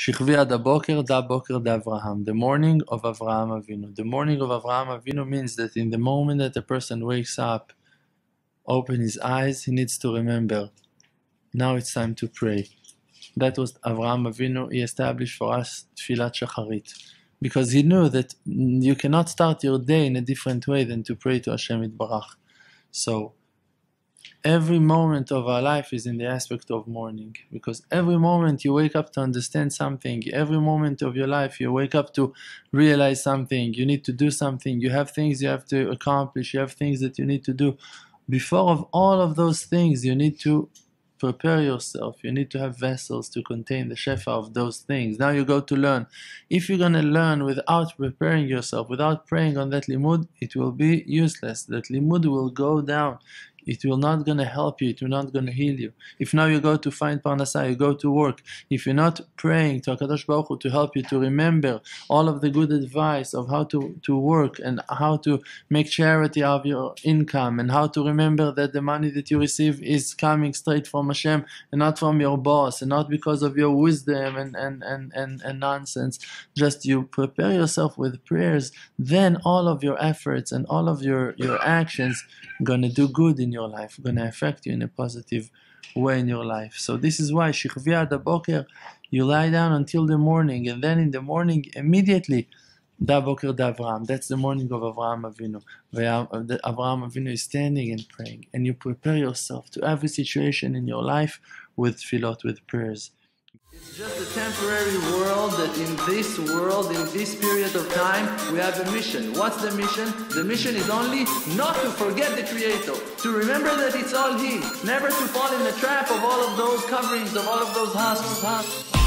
Shichvi ad haboker da boker da Avraham, the morning of Avraham Avinu. The morning of Avraham Avinu means that in the moment that a person wakes up, open his eyes, he needs to remember, now it's time to pray. That was Avraham Avinu. He established for us Tfilat Shacharit, because he knew that you cannot start your day in a different way than to pray to HaShem Yitbarach. So every moment of our life is in the aspect of morning, because every moment you wake up to understand something, every moment of your life you wake up to realize something, you need to do something, you have things you have to accomplish, you have things that you need to do. Before of all of those things, you need to prepare yourself. You need to have vessels to contain the shefa of those things. Now you go to learn. If you're going to learn without preparing yourself, without praying on that limud, it will be useless. That limud will go down. It will not going to help you. It will not going to heal you. If now you go to find parnasah, you go to work, if you're not praying to HaKadosh Baruch Hu to help you to remember all of the good advice of how to work and how to make charity of your income and how to remember that the money that you receive is coming straight from Hashem and not from your boss and not because of your wisdom and nonsense, just you prepare yourself with prayers, then all of your efforts and all of your actions going to do good in your life, going to affect you in a positive way in your life. So this is why Shichvi ad haboker, you lie down until the morning, and then in the morning immediately da boker da Avraham. That's the morning of Avraham Avinu. Avraham Avinu is standing and praying, and you prepare yourself to every situation in your life with tefillot, with prayers. It's just a temporary world that in this world, in this period of time, we have a mission. What's the mission? The mission is only not to forget the Creator, to remember that it's all He, never to fall in the trap of all of those coverings, of all of those husks.